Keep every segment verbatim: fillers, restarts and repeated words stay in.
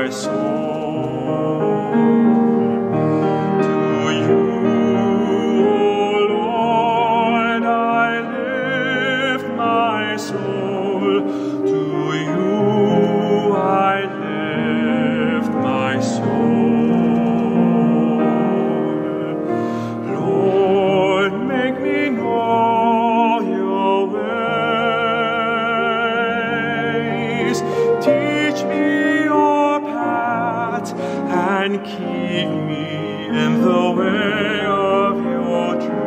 my soul. To you, O Lord, I lift my soul. To you I lift my soul. Lord, make me know your ways. Teach me your path and keep me in the way of your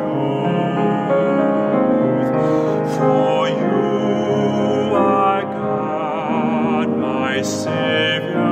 truth. For you are God, my Savior.